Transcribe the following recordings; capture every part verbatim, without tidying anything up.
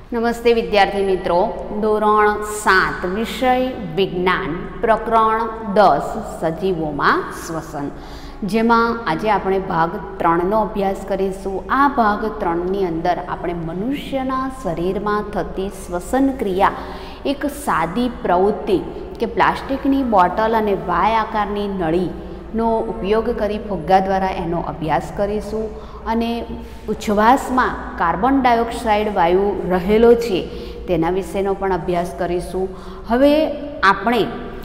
નમસ્તે વિદ્યાર્થી મિત્રો, ધોરણ સાત વિષય વિજ્ઞાન પ્રકરણ દસ સજીવોમાં શ્વસન, જેમાં આજે આપણે ભાગ ત્રણનો અભ્યાસ કરીશું. આ ભાગ ત્રણની અંદર આપણે મનુષ્યના શરીરમાં થતી શ્વસન ક્રિયા, એક સાદી પ્રવૃત્તિ કે પ્લાસ્ટિકની બોટલ અને વાય આકારની નળીનો ઉપયોગ કરી ફુગ્ગા દ્વારા એનો અભ્યાસ કરીશું. અને ઉચ્છ્વાસમાં કાર્બન ડાયોક્સાઇડ વાયુ રહેલો છે તેના વિશેનો પણ અભ્યાસ કરીશું. હવે આપણે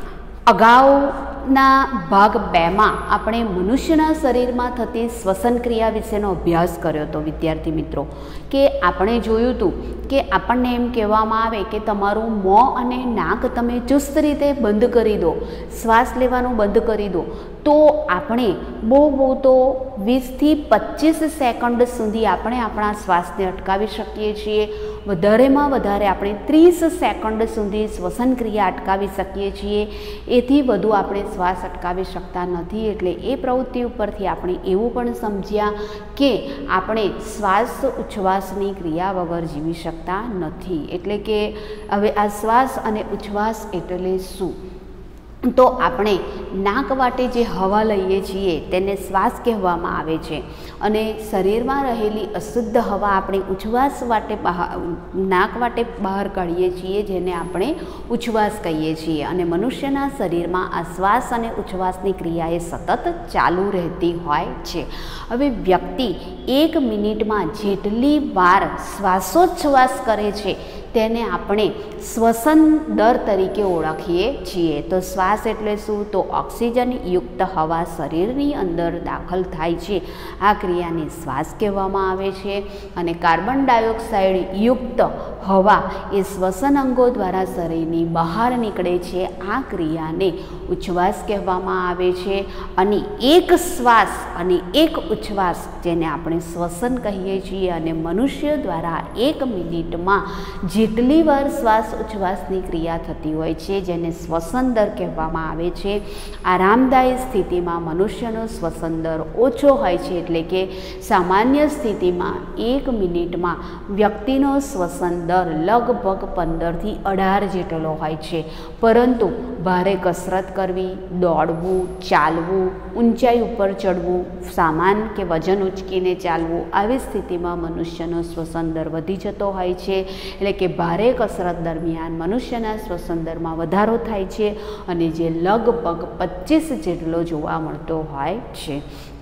અગાઉના ભાગ બેમાં આપણે મનુષ્યના શરીરમાં થતી શ્વસન ક્રિયા વિશેનો અભ્યાસ કર્યો હતો વિદ્યાર્થી મિત્રો, કે આપણે જોયું હતું કે આપણને એમ કહેવામાં આવે કે તમારું મોં અને નાક તમે ચુસ્ત રીતે બંધ કરી દો, શ્વાસ લેવાનું બંધ કરી દો, તો આપણે બહુ બહુ તો વીસથી પચીસ સેકન્ડ સુધી આપણે આપણા શ્વાસને અટકાવી શકીએ છીએ. વધારેમાં વધારે આપણે ત્રીસ સેકન્ડ સુધી શ્વસન ક્રિયા અટકાવી શકીએ છીએ. એથી વધુ આપણે શ્વાસ અટકાવી શકતા નથી. એટલે એ પ્રવૃત્તિ ઉપરથી આપણે એવું પણ સમજ્યા કે આપણે શ્વાસ ઉચ્છ્વાસની ક્રિયા વગર જીવી શકતા નથી. એટલે કે હવે આ શ્વાસ અને ઉચ્છ્વાસ એટલે શું? તો આપણે નાક વાટે જે હવા લઈએ છીએ તેને શ્વાસ કહેવામાં આવે છે, અને શરીરમાં રહેલી અશુદ્ધ હવા આપણે ઉચ્છ્વાસ વાટે બહાર નાક વાટે બહાર કાઢીએ છીએ, જેને આપણે ઉચ્છ્વાસ કહીએ છીએ. અને મનુષ્યના શરીરમાં આ શ્વાસ અને ઉચ્છ્વાસની ક્રિયા એ સતત ચાલુ રહેતી હોય છે. હવે વ્યક્તિ એક મિનિટમાં જેટલી વાર શ્વાસોચ્છ્વાસ કરે છે તેને આપણે શ્વસન દર તરીકે ઓળખીએ છીએ. તો શ્વાસ એટલે શું? તો ઓક્સિજન યુક્ત હવા શરીરની અંદર દાખલ થાય છે, આ ક્રિયાને શ્વાસ કહેવામાં આવે છે. અને કાર્બન ડાયોક્સાઇડ યુક્ત હવા એ શ્વસન અંગો દ્વારા શરીરની બહાર નીકળે છે, આ ક્રિયાને ઉચ્છ્વાસ કહેવામાં આવે છે. અને એક શ્વાસ અને એક ઉચ્છ્વાસ જેને આપણે શ્વસન કહીએ છીએ. અને મનુષ્ય દ્વારા એક મિનિટમાં જેટલી વાર શ્વાસ ઉચ્છ્વાસની ક્રિયા થતી હોય છે જેને શ્વસન દર કહેવામાં આવે છે. આરામદાયી સ્થિતિમાં મનુષ્યનો શ્વસન દર ઓછો હોય છે, એટલે કે સામાન્ય સ્થિતિમાં એક મિનિટમાં વ્યક્તિનો શ્વસન દર લગભગ પંદરથી અઢાર જેટલો હોય છે. પરંતુ ભારે કસરત કરવી, દોડવું, ચાલવું, ઊંચાઈ ઉપર ચડવું, સામાન કે વજન ઉંચકીને ચાલવું, આવી સ્થિતિમાં મનુષ્યનો શ્વસન દર વધી જતો હોય છે. એટલે કે ભારે કસરત દરમિયાન મનુષ્યના શ્વસન દરમાં વધારો થાય છે, અને જે લગભગ પચીસ જેટલો જોવા મળતો હોય છે.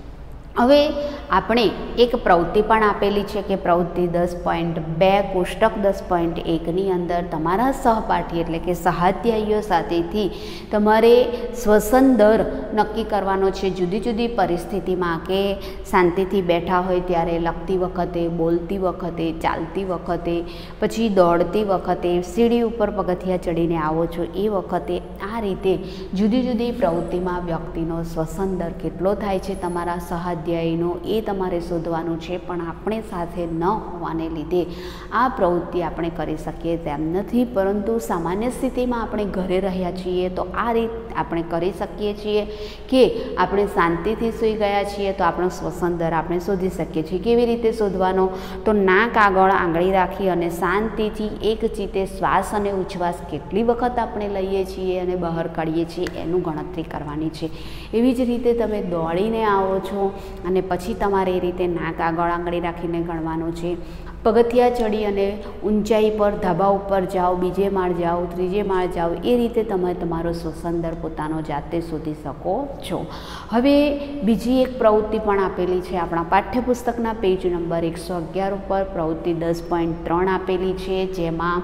હવે આપણે એક પ્રવૃત્તિ પણ આપેલી છે કે પ્રવૃત્તિ દસ પોઈન્ટ બે કોષ્ટક દસ પોઈન્ટ એકની અંદર તમારા સહપાઠી એટલે કે સહાધ્યાયીઓ સાથેથી તમારે શ્વસન દર નક્કી કરવાનો છે. જુદી જુદી પરિસ્થિતિમાં, કે શાંતિથી બેઠા હોય ત્યારે, લખતી વખતે, બોલતી વખતે, ચાલતી વખતે, પછી દોડતી વખતે, સીડી ઉપર પગથિયા ચડીને આવો છો એ વખતે, આ રીતે જુદી જુદી પ્રવૃત્તિમાં વ્યક્તિનો શ્વસન દર કેટલો થાય છે તમારા સહાધ્યાયી નો એ તમારે શોધવાનું છે. પણ આપણે સાથે ન હોવાને લીધે આ પ્રવૃત્તિ આપણે કરી શકીએ તેમ નથી. પરંતુ સામાન્ય સ્થિતિમાં આપણે ઘરે રહ્યા છીએ તો આ રીત આપણે કરી શકીએ છીએ કે આપણે શાંતિથી સૂઈ ગયા છીએ તો આપણો શ્વસન દર આપણે શોધી શકીએ છીએ. કેવી રીતે શોધવાનો? તો નાક આગળ આંગળી રાખી અને શાંતિથી એક ચીતે શ્વાસ અને ઉચ્છ્વાસ કેટલી વખત આપણે લઈએ છીએ અને બહાર કાઢીએ છીએ એનું ગણતરી કરવાની છે. એવી જ રીતે તમે દોડીને આવો છો અને પછી તમારે એ રીતે નાક આગળ આંગળી રાખીને ગણવાનું છે. પગથિયા ચડી અને ઊંચાઈ પર, ધાબા ઉપર જાઓ, બીજે માળ જાઓ, ત્રીજે માળ જાઓ, એ રીતે તમે તમારો શ્વસન દર પોતાનો જાતે શોધી શકો છો. હવે બીજી એક પ્રવૃત્તિ પણ આપેલી છે આપણા પાઠ્યપુસ્તકના પેજ નંબર એકસો અગિયાર ઉપર. પ્રવૃત્તિ દસ પોઈન્ટ ત્રણ આપેલી છે, જેમાં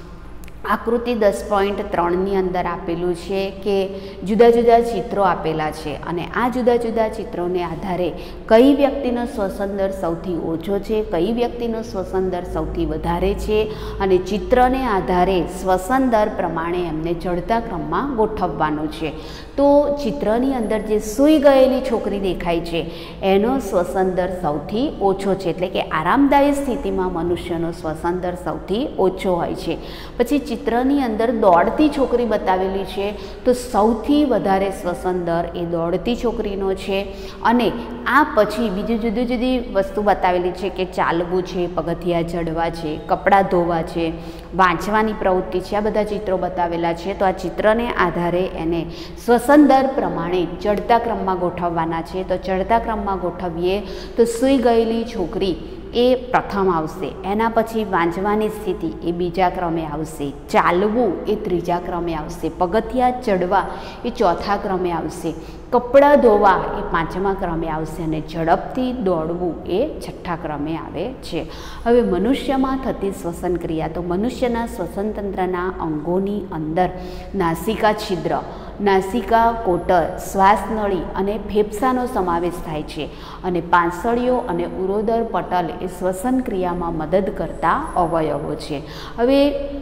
આકૃતિ દસ પોઈન્ટ ત્રણની અંદર આપેલું છે કે જુદા જુદા ચિત્રો આપેલા છે, અને આ જુદા જુદા ચિત્રોને આધારે કઈ વ્યક્તિનો શ્વસન દર સૌથી ઓછો છે, કઈ વ્યક્તિનો શ્વસન દર સૌથી વધારે છે, અને ચિત્રને આધારે શ્વસન દર પ્રમાણે એમને ચડતા ક્રમમાં ગોઠવવાનું છે. તો ચિત્રની અંદર જે સૂઈ ગયેલી છોકરી દેખાય છે એનો શ્વસન દર સૌથી ઓછો છે, એટલે કે આરામદાયી સ્થિતિમાં મનુષ્યનો શ્વસન દર સૌથી ઓછો હોય છે. પછી ચિત્રની અંદર દોડતી છોકરી બતાવેલી છે તો સૌથી વધારે શ્વસન દર એ દોડતી છોકરીનો છે. અને આ પછી બીજી જુદી જુદી વસ્તુ બતાવેલી છે કે ચાલવું છે, પગથિયા ચડવા છે, કપડાં ધોવા છે, વાંચવાની પ્રવૃત્તિ છે. આ બધા ચિત્રો બતાવેલા છે. તો આ ચિત્રને આધારે એને શ્વસન દર પ્રમાણે ચડતા ક્રમમાં ગોઠવવાના છે. તો ચડતા ક્રમમાં ગોઠવીએ તો સૂઈ ગયેલી છોકરી એ પ્રથમ આવશે, એના પછી વાંચવાની સ્થિતિ એ બીજા ક્રમે આવશે, ચાલવું એ ત્રીજા ક્રમે આવશે, પગથિયા ચડવા એ ચોથા ક્રમે આવશે, કપડાં ધોવા એ પાંચમા ક્રમે આવશે અને ઝડપથી દોડવું એ છઠ્ઠા ક્રમે આવે છે. હવે મનુષ્યમાં થતી શ્વસન ક્રિયા, તો મનુષ્યના શ્વસન તંત્રના અંગોની અંદર નાસિકા છિદ્ર, નાસિકા કોટર, શ્વાસનળી અને ફેફસાનો સમાવેશ થાય છે. અને પાંસળીઓ અને ઉરોદર પટલ એ શ્વસન ક્રિયામાં મદદ કરતા અવયવો છે. હવે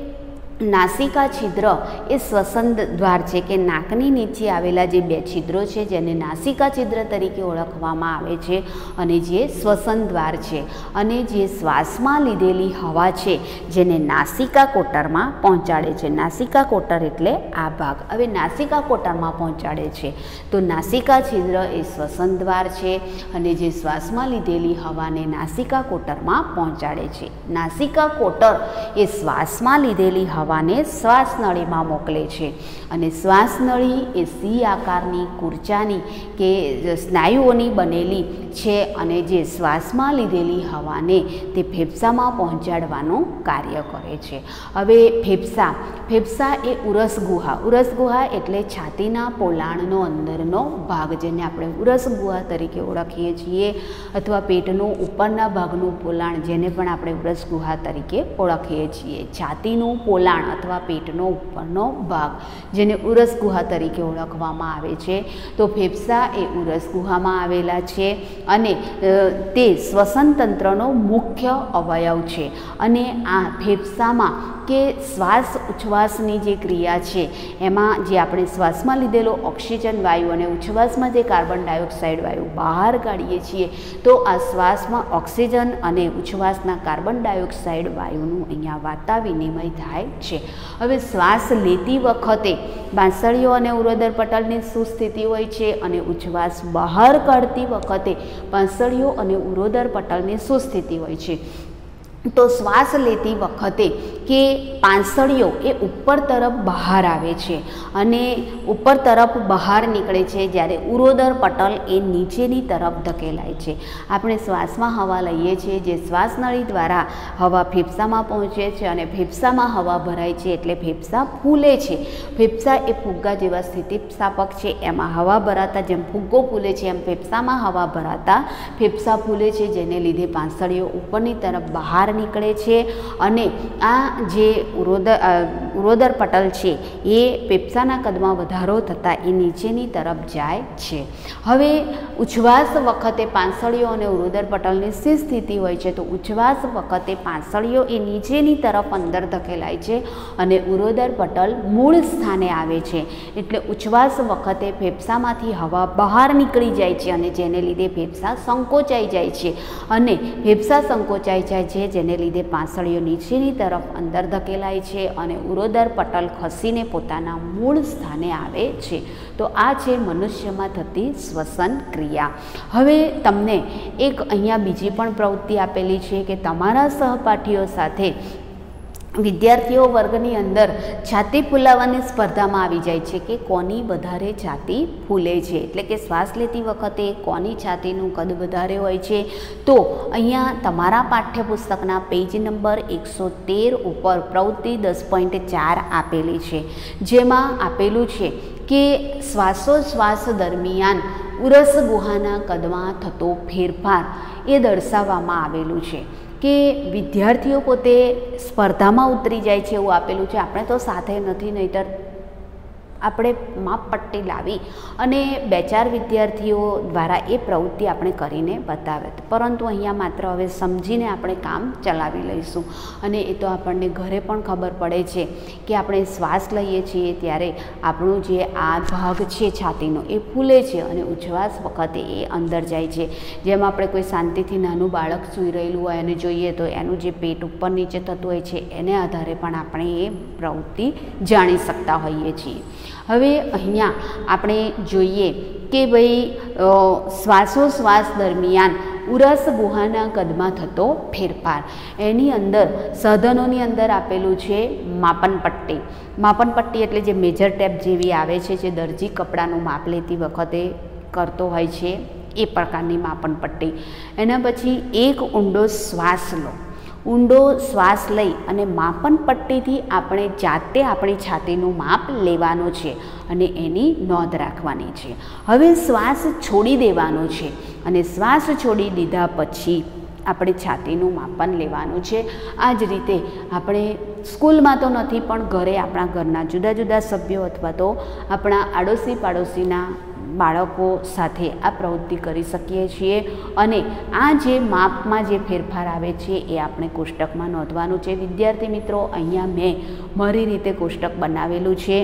નાસિકા છિદ્ર એ શ્વસન દ્વાર છે કે નાકની નીચે આવેલા જે બે છિદ્રો છે જેને નાસિકા છિદ્ર તરીકે ઓળખવામાં આવે છે અને જે શ્વસન દ્વાર છે. અને જે શ્વાસમાં લીધેલી હવા છે જેને નાસિકા કોટરમાં પહોંચાડે છે. નાસિકા કોટર એટલે આ ભાગ. હવે નાસિકા કોટરમાં પહોંચાડે છે તો નાસિકા છિદ્ર એ શ્વસન દ્વાર છે અને જે શ્વાસમાં લીધેલી હવાને નાસિકા કોટરમાં પહોંચાડે છે. નાસિકા કોટર એ શ્વાસમાં લીધેલી હવા હવાને શ્વાસનળીમાં મોકલે છે અને શ્વાસનળી એ સી આકારની કુરચાની કે સ્નાયુઓની બનેલી છે અને જે શ્વાસમાં લીધેલી હવાને તે ફેફસામાં પહોંચાડવાનું કાર્ય કરે છે. હવે ફેફસા ફેફસા એ ઉરસ ગુહા, ઉરસ ગુહા એટલે છાતીના પોલાણનો અંદરનો ભાગ જેને આપણે ઉરસ ગુહા તરીકે ઓળખીએ છીએ, અથવા પેટનું ઉપરના ભાગનું પોલાણ જેને પણ આપણે ઉરસ ગુહા તરીકે ઓળખીએ છીએ. છાતીનું પોલાણ અથવા પેટનો ઉપરનો ભાગ જેને ઉરસ ગુહા તરીકે ઓળખવામાં આવે છે. તો ફેફસા એ ઉરસ ગુહામાં આવેલા છે અને તે શ્વસન તંત્રનો મુખ્ય અવયવ છે. અને આ ફેફસામાં કે શ્વાસ ઉચ્છ્વાસની જે ક્રિયા છે એમાં જે આપણે શ્વાસમાં લીધેલો ઓક્સિજન વાયુ અને ઉચ્છ્વાસમાં જે કાર્બન ડાયોક્સાઇડ વાયુ બહાર કાઢીએ છીએ તો આ શ્વાસમાં ઓક્સિજન અને ઉચ્છ્વાસના કાર્બન ડાયોક્સાઇડ વાયુનું અહીંયા વાતા વિનિમય થાય છે. હવે શ્વાસ લેતી વખતે બાંસળીઓ અને ઉરોદર પટલની શું સ્થિતિ હોય છે અને ઉચ્છ્વાસ બહાર કાઢતી વખતે બાંસળીઓ અને ઉરોદર પટલની શું સ્થિતિ હોય છે. તો શ્વાસ લેતી વખતે કે પાંસળીઓ એ ઉપર તરફ બહાર આવે છે અને ઉપર તરફ બહાર નીકળે છે, જ્યારે ઉરોદર પટલ એ નીચેની તરફ ધકેલાય છે. આપણે શ્વાસમાં હવા લઈએ છીએ, જે શ્વાસનળી દ્વારા હવા ફેફસામાં પહોંચે છે અને ફેફસામાં હવા ભરાય છે એટલે ફેફસા ફૂલે છે. ફેફસા એ ફુગ્ગા જેવા સ્થિતિસ્થાપક છે, એમાં હવા ભરાતા જેમ ફુગ્ગો ફૂલે છે એમ ફેફસામાં હવા ભરાતા ફેફસા ફૂલે છે, જેને લીધે પાંસળીઓ ઉપરની તરફ બહાર નીકળે છે અને આ જે ઉરોદર ઉરોદર પટલ છે એ ફેફસાના કદમાં વધારો થતાં એ નીચેની તરફ જાય છે. હવે ઉચ્છ્વાસ વખતે પાંસળીઓ અને ઉરોદર પટલની શી સ્થિતિ હોય છે? તો ઉચ્છ્વાસ વખતે પાંસળીઓ એ નીચેની તરફ અંદર ધકેલાય છે અને ઉરોદર પટલ મૂળ સ્થાને આવે છે. એટલે ઉચ્છ્વાસ વખતે ફેફસામાંથી હવા બહાર નીકળી જાય છે અને જેને લીધે ફેફસા સંકોચાઈ જાય છે અને ફેફસા સંકોચાઈ જાય છે જેને લીધે પાંસળીઓ નીચેની તરફ અંદર ધકેલાય છે અને ઉરોદર પટલ ખસીને પોતાના મૂળ સ્થાને આવે છે. તો આ છે મનુષ્યમાં થતી શ્વસન ક્રિયા. હવે તમને એક અહીંયા બીજી પણ પ્રવૃત્તિ આપેલી છે કે તમારા સહપાઠીઓ સાથે વિદ્યાર્થીઓ વર્ગની અંદર છાતી ફૂલાવવાની સ્પર્ધામાં આવી જાય છે કે કોની વધારે છાતી ફૂલે છે, એટલે કે શ્વાસ લેતી વખતે કોની છાતીનું કદ વધારે હોય છે. તો અહીંયા તમારા પાઠ્યપુસ્તકના પેજ નંબર એકસો તેર ઉપર પ્રવૃત્તિ દસ પોઈન્ટ ચાર આપેલી છે, જેમાં આપેલું છે કે શ્વાસોશ્વાસ દરમિયાન ઉરસ ગુહાના કદમાં થતો ફેરફાર એ દર્શાવવામાં આવેલું છે કે વિદ્યાર્થીઓ પોતે સ્પર્ધામાં ઉતરી જાય છે એવું આપેલું છે. આપણે તો સાથે નથી, નહીતર આપણે માપપટ્ટી લાવી અને બે ચાર વિદ્યાર્થીઓ દ્વારા એ પ્રવૃત્તિ આપણે કરીને બતાવે, પરંતુ અહીંયા માત્ર હવે સમજીને આપણે કામ ચલાવી લઈશું. અને એ તો આપણને ઘરે પણ ખબર પડે છે કે આપણે શ્વાસ લઈએ છીએ ત્યારે આપણું જે આ ભાગ છે છાતીનો એ ફૂલે છે અને ઉચ્છ્વાસ વખતે એ અંદર જાય છે. જેમ આપણે કોઈ શાંતિથી નાનું બાળક સૂઈ રહેલું હોય અને જોઈએ તો એનું જે પેટ ઉપર નીચે થતું હોય છે એને આધારે પણ આપણે એ પ્રવૃત્તિ જાણી શકતા હોઈએ છીએ. હવે અહીંયા આપણે જોઈએ કે ભાઈ શ્વાસોશ્વાસ દરમિયાન ઉરસ ગુહાના કદમાં થતો ફેરફાર, એની અંદર સાધનોની અંદર આપેલું છે માપનપટ્ટી. માપનપટ્ટી એટલે જે મેજર ટેપ જેવી આવે છે, જે દરજી કપડાનું માપ લેતી વખતે કરતો હોય છે એ પ્રકારની માપનપટ્ટી. એના પછી એક ઊંડો શ્વાસ લો. ઊંડો શ્વાસ લઈ અને માપનપટ્ટીથી આપણે જાતે આપણી છાતીનું માપ લેવાનું છે અને એની નોંધ રાખવાની છે. હવે શ્વાસ છોડી દેવાનો છે અને શ્વાસ છોડી દીધા પછી આપણે છાતીનું માપન લેવાનું છે. આ જ રીતે આપણે સ્કૂલમાં તો નથી પણ ઘરે આપણા ઘરના જુદા જુદા સભ્યો અથવા તો આપણા આડોશી પાડોશીના બાળકો સાથે આ પ્રવૃત્તિ કરી શકીએ છીએ. અને આ જે માપમાં જે ફેરફાર આવે છે એ આપણે કોષ્ટકમાં નોંધવાનું છે. વિદ્યાર્થી મિત્રો, અહીંયા મેં મારી રીતે કોષ્ટક બનાવેલું છે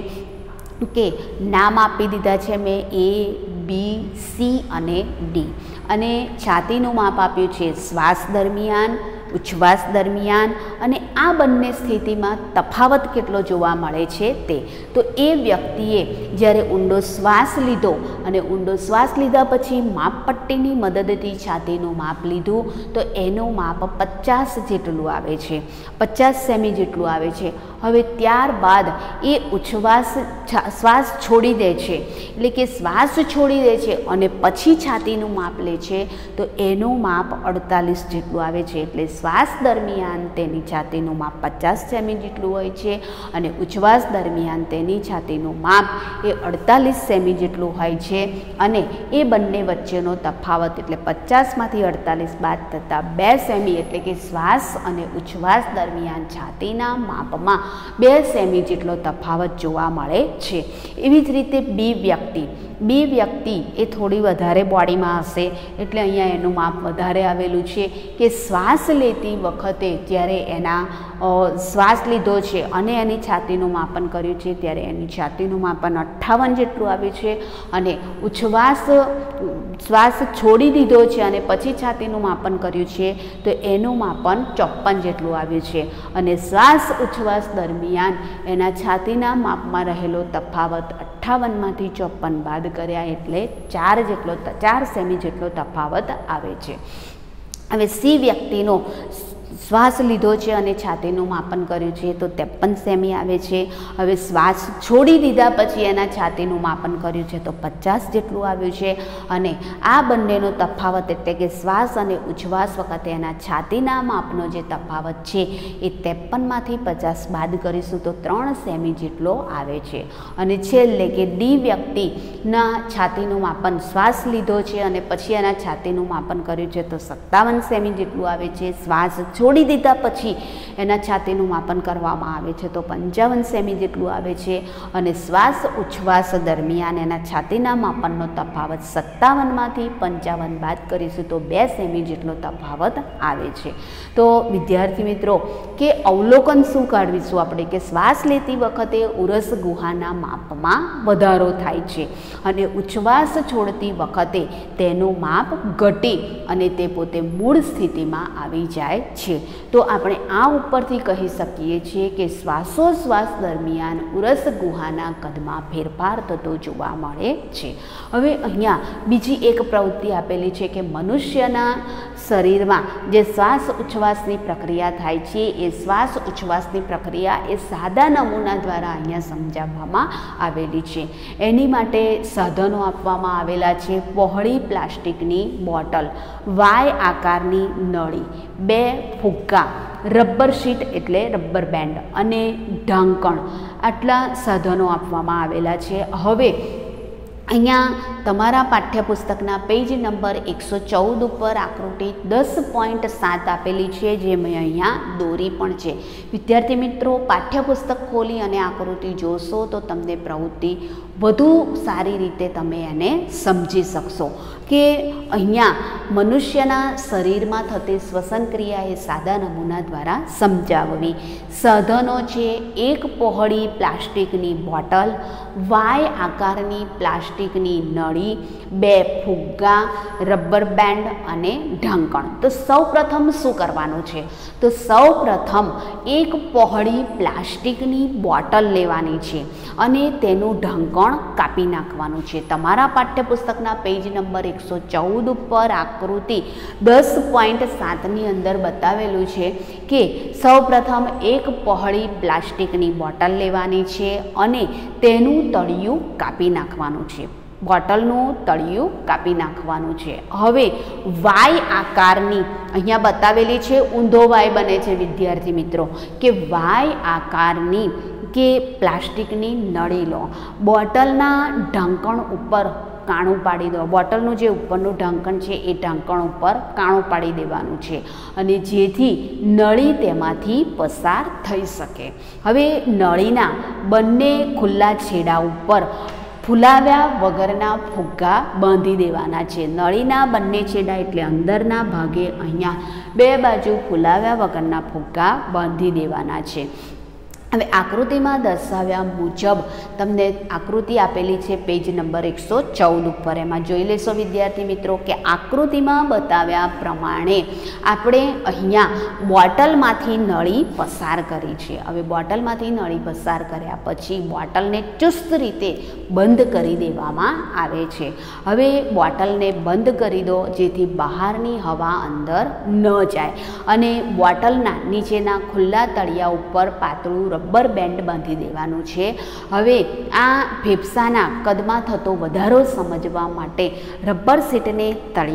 કે નામ આપી દીધા છે મેં એ બી સી અને ડી, અને છાતીનું માપ આપ્યું છે શ્વાસ દરમિયાન, ઉચ્છ્વાસ દરમિયાન, અને આ બંને સ્થિતિમાં તફાવત કેટલો જોવા મળે છે તે. તો એ વ્યક્તિએ જ્યારે ઊંડો શ્વાસ લીધો અને ઊંડો શ્વાસ લીધા પછી માપપટ્ટીની મદદથી છાતીનું માપ લીધું તો એનું માપ પચાસ જેટલું આવે છે, પચાસ સેમી જેટલું આવે છે. હવે ત્યારબાદ એ ઉચ્છ્વાસ શ્વાસ છોડી દે છે, એટલે કે શ્વાસ છોડી દે છે અને પછી છાતીનું માપ લે છે તો એનું માપ અડતાલીસ જેટલું આવે છે. એટલે શ્વાસ દરમિયાન તેની છાતીનું માપ પચાસ સેમી જેટલું હોય છે અને ઉચ્છ્વાસ દરમિયાન તેની છાતીનું માપ એ અડતાલીસ સેમી જેટલું હોય છે. અને એ બંને વચ્ચેનો તફાવત એટલે પચાસમાંથી અડતાલીસ બાદ થતાં બે સેમી, એટલે કે શ્વાસ અને ઉચ્છ્વાસ દરમિયાન છાતીના માપમાં બે સેમી જેટલો તફાવત જોવા મળે છે. એવી જ રીતે બી વ્યક્તિ બી વ્યક્તિ એ થોડી વધારે બોડીમાં હશે એટલે અહીંયા એનું માપ વધારે આવેલું છે કે શ્વાસ લેતી વખતે જ્યારે એના શ્વાસ લીધો છે અને એની છાતીનું માપન કર્યું છે ત્યારે એની છાતીનું માપન અઠ્ઠાવન જેટલું આવ્યું છે, અને ઉચ્છ્વાસ શ્વાસ છોડી દીધો છે અને પછી છાતીનું માપન કર્યું છે તો એનું માપન ચોપ્પન જેટલું આવ્યું છે. અને શ્વાસ ઉચ્છ્વાસ દરમિયાન એના છાતીના માપમાં રહેલો તફાવત અઠ્ઠાવનમાંથી ચોપ્પન બાદ કર્યા એટલે ચાર જેટલો ચાર સેમી જેટલો તફાવત આવે છે. હવે સી વ્યક્તિનો શ્વાસ લીધો છે અને છાતીનું માપન કર્યું છે તો ત્રેપન સેમી આવે છે. હવે શ્વાસ છોડી દીધા પછી એના છાતીનું માપન કર્યું છે તો પચાસ જેટલું આવ્યું છે. અને આ બંનેનો તફાવત એટલે કે શ્વાસ અને ઉચ્છ્વાસ વખતે એના છાતીના માપનો જે તફાવત છે એ ત્રેપનમાંથી પચાસ બાદ કરીશું તો ત્રણ સેમી જેટલો આવે છે. અને છેલ્લે કે ડી વ્યક્તિના છાતીનું માપન શ્વાસ લીધો છે અને પછી એના છાતીનું માપન કર્યું છે તો સત્તાવન સેમી જેટલું આવે છે. શ્વાસ છોડી દીધા પછી એના છાતીનું માપન કરવામાં આવે છે તો પંચાવન સેમી જેટલું આવે છે. અને શ્વાસ ઉચ્છ્વાસ દરમિયાન એના છાતીના માપનનો તફાવત સત્તાવનમાંથી પંચાવન બાદ કરીશું તો બે સેમી જેટલો તફાવત આવે છે. તો વિદ્યાર્થી મિત્રો, કે અવલોકન શું કાઢવીશું આપણે કે શ્વાસ લેતી વખતે ઉરસ ગુહાના માપમાં વધારો થાય છે અને ઉચ્છ્વાસ છોડતી વખતે તેનું માપ ઘટી અને તે પોતે મૂળ સ્થિતિમાં આવી જાય છે. તો આપણે આ ઉપરથી કહી શકીએ છીએ કે શ્વાસોશ્વાસ દરમિયાન ઉરસ ગુહાના કદમાં ફેરફાર થતો જોવા મળે છે. હવે અહીંયા બીજી એક પ્રવૃત્તિ આપેલી છે કે મનુષ્યના શરીરમાં જે શ્વાસ ઉચ્છ્વાસની પ્રક્રિયા થાય છે એ શ્વાસ ઉચ્છ્વાસની પ્રક્રિયા એ સાદા નમૂના દ્વારા અહીંયા સમજાવવામાં આવેલી છે. એની માટે સાધનો આપવામાં આવેલા છે. પહોળી પ્લાસ્ટિકની બોટલ, વાય આકારની નળી, બે ફુગ્ગા, રબર શીટ એટલે રબર બેન્ડ અને ઢાંકણ, આટલા સાધનો આપવામાં આવેલા છે. હવે અહીંયા તમારા પાઠ્યપુસ્તકના પેજ નંબર એકસો ચૌદ ઉપર આકૃતિ દસ પોઈન્ટ સાત આપેલી છે, જે મેં અહીંયા દોરી પણ છે. વિદ્યાર્થી મિત્રો, પાઠ્યપુસ્તક ખોલી અને આકૃતિ જોશો તો તમને પ્રવૃત્તિ વધુ સારી રીતે તમે એને સમજી શકશો કે અહીંયા મનુષ્યના શરીરમાં થતી શ્વસન ક્રિયા એ સાદા નમૂના દ્વારા સમજાવવી. સાધનો છે એક પહોળી પ્લાસ્ટિકની બોટલ, વાય આકારની પ્લાસ્ટિકની નળી, બે ફુગ્ગા, રબર બેન્ડ અને ઢાંકણ. તો સૌ પ્રથમ શું કરવાનું છે? તો સૌ પ્રથમ એક પહોળી પ્લાસ્ટિકની બોટલ લેવાની છે અને તેનું ઢાંકણ કાપી નાખવાનું છે. તમારા પાઠ્યપુસ્તકના પેજ નંબર એકસો ચૌદ ઉપર આકૃતિ દસ પોઈન્ટ સાતની અંદર બતાવેલું છે કે સૌ પ્રથમ એક પહોળી પ્લાસ્ટિકની બોટલ લેવાની છે અને તેનું તળિયું કાપી નાખવાનું છે. બોટલનું તળિયું કાપી નાખવાનું છે. હવે વાય આકારની અહીંયા બતાવેલી છે, ઊંધો વાય બને છે વિદ્યાર્થી મિત્રો, કે વાય આકારની કે પ્લાસ્ટિકની નળી લો, બોટલના ઢાંકણ ઉપર કાણું પાડી દો. બોટલનું જે ઉપરનું ઢાંકણ છે એ ઢાંકણ ઉપર કાણું પાડી દેવાનું છે અને જેથી નળી તેમાંથી પસાર થઈ શકે. હવે નળીના બંને ખુલ્લા છેડા ઉપર ફૂલાવ્યા વગરના ફુગ્ગા બાંધી દેવાના છે. નળીના બંને છેડા એટલે અંદરના ભાગે અહીંયા બે બાજુ ફૂલાવ્યા વગરના ફુગ્ગા બાંધી દેવાના છે. હવે આકૃતિમાં દર્શાવ્યા મુજબ તમને આકૃતિ આપેલી છે પેજ નંબર એકસો ચૌદ ઉપર. એમાં જોઈ લેશો વિદ્યાર્થી મિત્રો કે આકૃતિમાં બતાવ્યા પ્રમાણે આપણે અહીંયા બોટલમાંથી નળી પસાર કરી છે. હવે બોટલમાંથી નળી પસાર કર્યા પછી બોટલને ચુસ્ત રીતે બંધ કરી દેવામાં આવે છે. હવે બોટલને બંધ કરી દો જેથી બહારની હવા અંદર ન જાય અને બોટલના નીચેના ખુલ્લા તળિયા ઉપર પાતળું રબર બેન્ડ બાંધી દેવાનું છે. હવે આ ફેફસાના કદમાં થતો વધારો સમજવા માટે રબર સીટને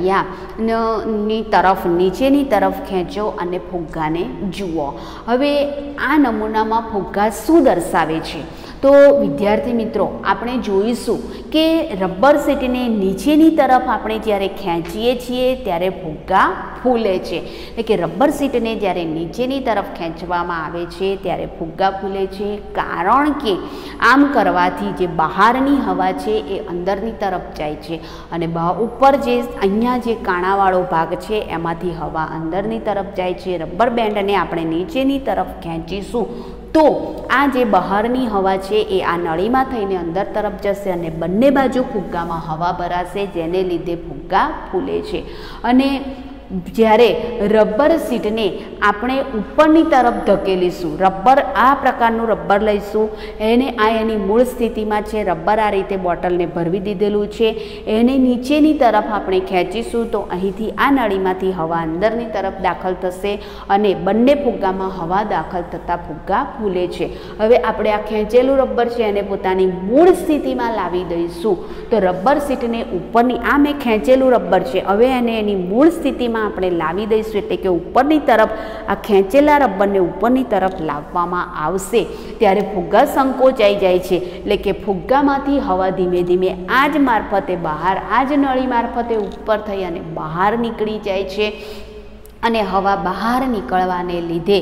તળિયાની તરફ નીચેની તરફ ખેંચો અને ફુગ્ગાને જુઓ. હવે આ નમૂનામાં ફુગ્ગા શું દર્શાવે છે? તો વિદ્યાર્થી મિત્રો, આપણે જોઈશું કે રબર સીટને નીચેની તરફ આપણે જ્યારે ખેંચીએ છીએ ત્યારે ફુગ્ગા ફૂલે છે. એટલે કે રબર સીટને જ્યારે નીચેની તરફ ખેંચવામાં આવે છે ત્યારે ફુગ્ગા ફૂલે છે, કારણ કે આમ કરવાથી જે બહારની હવા છે એ અંદરની તરફ જાય છે અને ઉપર જે અહીંયા જે કાણાવાળો ભાગ છે એમાંથી હવા અંદરની તરફ જાય છે. રબર બેન્ડને આપણે નીચેની તરફ ખેંચીશું તો આ જે બહારની હવા છે એ આ નળીમાં થઈને અંદર તરફ જશે અને બંને બાજુ ફુગ્ગામાં હવા ભરાશે, જેને લીધે ફુગ્ગા ફૂલે છે. અને જ્યારે રબર સીટને આપણે ઉપરની તરફ ધકેલીશું, રબર આ પ્રકારનું રબર લઈશું, એને આ એની મૂળ સ્થિતિમાં છે, રબર આ રીતે બોટલને ભરવી દીધેલું છે, એને નીચેની તરફ આપણે ખેંચીશું તો અહીંથી આ નળીમાંથી હવા અંદરની તરફ દાખલ થશે અને બંને ફુગ્ગામાં હવા દાખલ થતાં ફુગ્ગા ફૂલે છે. હવે આપણે આ ખેંચેલું રબર છે એને પોતાની મૂળ સ્થિતિમાં લાવી દઈશું તો રબર સીટને ઉપરની, આ મેં ખેંચેલું રબર છે, હવે એને એની મૂળ સ્થિતિમાં આપણે લાવી દઈશું એટલે કે ઉપરની તરફ આ ખેંચેલા રબરને ઉપરની તરફ લાવવામાં આવશે ત્યારે ફુગ્ગા સંકોચાઈ જાય છે. એટલે કે ફુગ્ગામાંથી હવા ધીમે ધીમે આ જ મારફતે બહાર, આ જ નળી મારફતે ઉપર થઈ અને બહાર નીકળી જાય છે અને હવા બહાર નીકળવાને લીધે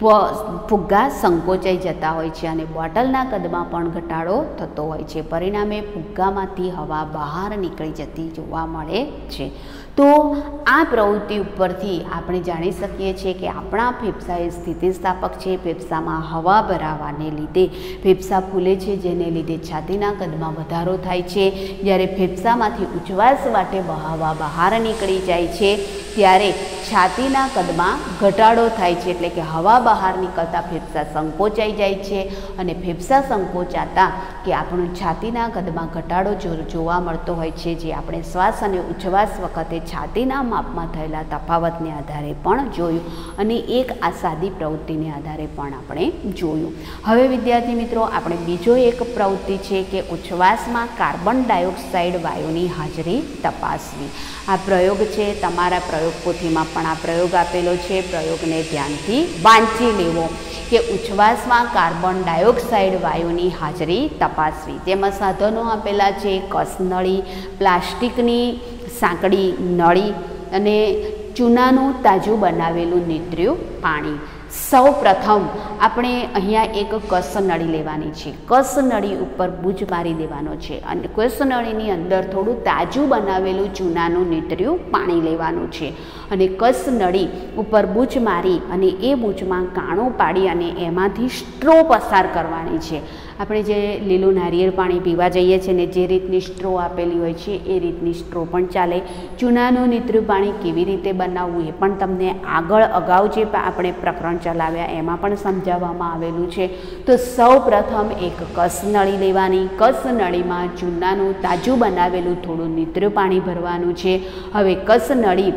ફુગ્ગા સંકોચાઈ જતા હોય છે અને બોટલના કદમાં પણ ઘટાડો થતો હોય છે. પરિણામે ફુગ્ગામાંથી હવા બહાર નીકળી જતી જોવા મળે છે. તો આ પ્રવૃત્તિ ઉપરથી આપણે જાણી શકીએ છીએ કે આપણા ફેફસા એ સ્થિતિસ્થાપક છે. ફેફસામાં હવા ભરાવાને લીધે ફેફસા ફૂલે છે, જેને લીધે છાતીના કદમાં વધારો થાય છે. જ્યારે ફેફસામાંથી ઉચ્છ્વાસ વાટે હવા બહાર નીકળી જાય છે ત્યારે છાતીના કદમાં ઘટાડો થાય છે. એટલે કે હવા બહાર નીકળતા ફેફસા સંકોચાઈ જાય છે અને ફેફસા સંકોચાતા કે આપણું છાતીના કદમાં ઘટાડો જોવા મળતો હોય છે, જે આપણે શ્વાસ અને ઉચ્છ્વાસ વખતે છાતીના માપમાં થયેલા તફાવતને આધારે પણ જોયું અને એક આ સાદી પ્રવૃત્તિને આધારે પણ આપણે જોયું. હવે વિદ્યાર્થી મિત્રો, આપણે બીજો એક પ્રવૃત્તિ છે કે ઉચ્છ્વાસમાં કાર્બન ડાયોક્સાઇડ વાયુની હાજરી તપાસવી. આ પ્રયોગ છે, તમારા પ્રયોગ પ્રયોગ પોથીમાં પણ આ પ્રયોગ આપેલો છે, પ્રયોગને ધ્યાનથી વાંચી લેવો કે ઉચ્છ્વાસમાં કાર્બન ડાયોક્સાઇડ વાયુની હાજરી તપાસવી. તેમાં સાધનો આપેલા છે કસનળી, પ્લાસ્ટિકની સાંકડી નળી અને ચૂનાનું તાજું બનાવેલું નીતર્યું પાણી. સૌ પ્રથમ આપણે અહીંયા એક કસનળી લેવાની છે. કસનળી ઉપર બૂચ મારી દેવાનો છે અને કસનળીની અંદર થોડું તાજું બનાવેલું ચૂનાનું નીતર્યું પાણી લેવાનું છે અને કસનળી ઉપર બૂચ મારી અને એ બૂચમાં કાણું પાડી અને એમાંથી સ્ટ્રો પસાર કરવાની છે. આપણે જે લીલું નારિયેળ પાણી પીવા જઈએ છીએ ને જે રીતની સ્ટ્રો આપેલી હોય છે એ રીતની સ્ટ્રો પણ ચાલે. ચૂનાનું નીતર્યું પાણી કેવી રીતે બનાવવું એ પણ તમને આગળ અગાઉ જે આપણે પ્રકરણ ચલાવ્યા એમાં પણ સમજાવવામાં આવેલું છે. તો સૌ પ્રથમ એક કસનળી લેવાની. કસનળીમાં ચૂનાનું તાજું બનાવેલું થોડું નીતર્યું પાણી ભરવાનું છે. હવે કસનળી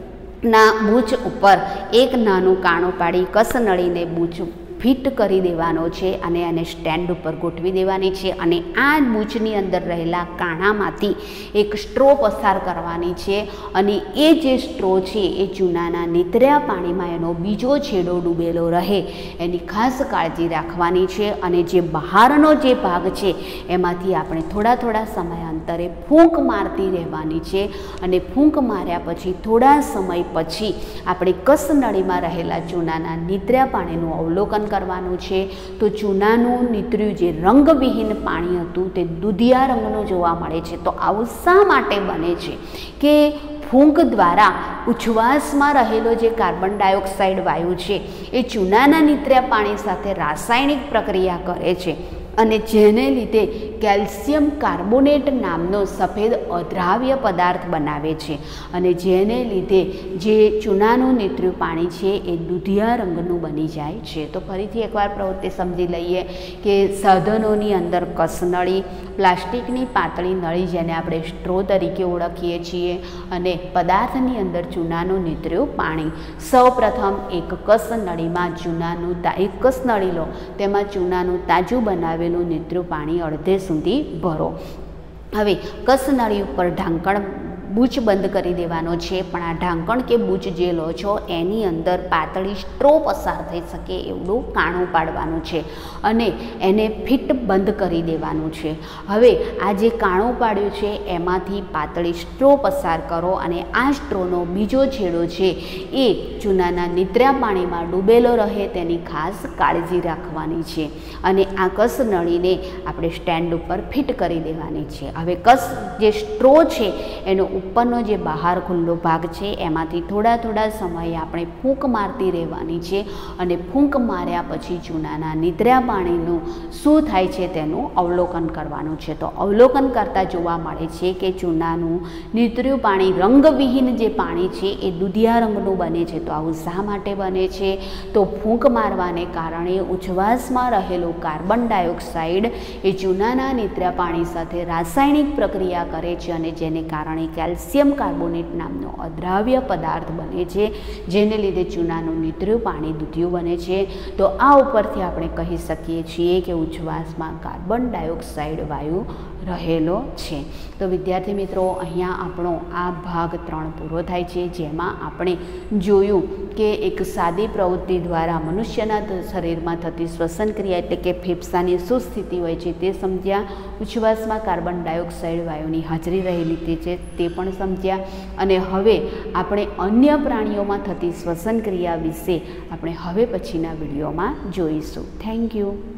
ના બૂચ ઉપર એક નાનું કાણું પાડી કસનળીને બૂચ ફિટ કરી દેવાનો છે અને એને સ્ટેન્ડ ઉપર ગોઠવી દેવાની છે અને આ બૂચની અંદર રહેલા કાણામાંથી એક સ્ટ્રો પસાર કરવાની છે અને એ જે સ્ટ્રો છે એ ચૂનાના નીતર્યા પાણીમાં એનો બીજો છેડો ડૂબેલો રહે એની ખાસ કાળજી રાખવાની છે. અને જે બહારનો જે ભાગ છે એમાંથી આપણે થોડા થોડા સમયાંતરે ફૂંક મારતી રહેવાની છે અને ફૂંક માર્યા પછી થોડા સમય પછી આપણે કસનળીમાં રહેલા ચૂનાના નીતર્યા પાણીનું અવલોકન કરવાનું છે. તો ચૂનાનું નીતર્યું જે રંગવિહીન પાણી હતું તે દૂધિયા રંગનું જોવા મળે છે. તો આવું શા માટે બને છે કે ફૂંક દ્વારા ઉચ્છ્વાસમાં રહેલો જે કાર્બન ડાયોક્સાઇડ વાયુ છે એ ચૂનાના નીતર્યા પાણી સાથે રાસાયણિક પ્રક્રિયા કરે છે અને જેને લીધે કેલ્શિયમ કાર્બોનેટ નામનો સફેદ અદ્રાવ્ય પદાર્થ બનાવે છે અને જેને લીધે જે ચૂનાનું નીતર્યું પાણી છે એ દૂધિયા રંગનું બની જાય છે. તો ફરીથી એકવાર પ્રવૃત્તિ સમજી લઈએ કે સાધનોની અંદર કસનળી, પ્લાસ્ટિકની પાતળી નળી જેને આપણે સ્ટ્રો તરીકે ઓળખીએ છીએ અને પદાર્થની અંદર ચૂનાનું નીતર્યું પાણી. સૌ પ્રથમ એક કસનળીમાં ચૂનાનું એક કસનળી લો, તેમાં ચૂનાનું તાજું બનાવેલું નીતર્યું પાણી અડધે સુધી ભરો. હવે કસનળી ઉપર ઢાંકણ બૂચ બંધ કરી દેવાનો છે પણ આ ઢાંકણ કે બૂચ જે લો છો એની અંદર પાતળી સ્ટ્રો પસાર થઈ શકે એવડું કાણું પાડવાનું છે અને એને ફિટ બંધ કરી દેવાનું છે. હવે આ જે કાણું પાડ્યું છે એમાંથી પાતળી સ્ટ્રો પસાર કરો અને આ સ્ટ્રોનો બીજો છેડો છે એ ચૂનાના નીતર્યા પાણીમાં ડૂબેલો રહે તેની ખાસ કાળજી રાખવાની છે અને આ કસનળીને આપણે સ્ટેન્ડ ઉપર ફિટ કરી દેવાની છે. હવે કસ જે સ્ટ્રો છે એનો ઉપરનો જે બહાર ખુલ્લો ભાગ છે એમાંથી થોડા થોડા સમયે આપણે ફૂંક મારતી રહેવાની છે અને ફૂંક માર્યા પછી ચૂનાના નીતર્યા પાણીનું શું થાય છે તેનું અવલોકન કરવાનું છે. તો અવલોકન કરતાં જોવા મળે છે કે ચૂનાનું નીતર્યું પાણી રંગવિહીન જે પાણી છે એ દૂધિયા રંગનું બને છે. તો આવું શા માટે બને છે? તો ફૂંક મારવાને કારણે ઉચ્છ્વાસમાં રહેલો કાર્બન ડાયોક્સાઇડ એ ચૂનાના નીતર્યા પાણી સાથે રાસાયણિક પ્રક્રિયા કરે છે અને જેને કારણે કેલ્શિયમ કાર્બોનેટ નામનો અદ્રાવ્ય પદાર્થ બને છે જેને લીધે ચૂનાનું નીતર્યું પાણી દૂધિયું બને છે. તો આ ઉપરથી આપણે કહી શકીએ છીએ કે ઉચ્છ્વાસમાં કાર્બન ડાયોક્સાઇડ વાયુ રહેલો છે. તો વિદ્યાર્થી મિત્રો, અહીંયા આપણો આ ભાગ ત્રણ પૂરો થાય છે જેમાં આપણે જોયું કે એક સાદી પ્રવૃત્તિ દ્વારા મનુષ્યના શરીરમાં થતી શ્વસન ક્રિયા એટલે કે ફેફસાની શું સ્થિતિ હોય છે તે સમજ્યા, ઉચ્છ્વાસમાં કાર્બન ડાયોક્સાઇડ વાયુની હાજરી રહેલી છે તે પણ સમજ્યા અને હવે આપણે અન્ય પ્રાણીઓમાં થતી શ્વસન ક્રિયા વિશે આપણે હવે પછીના વિડીયોમાં જોઈશું. Thank you.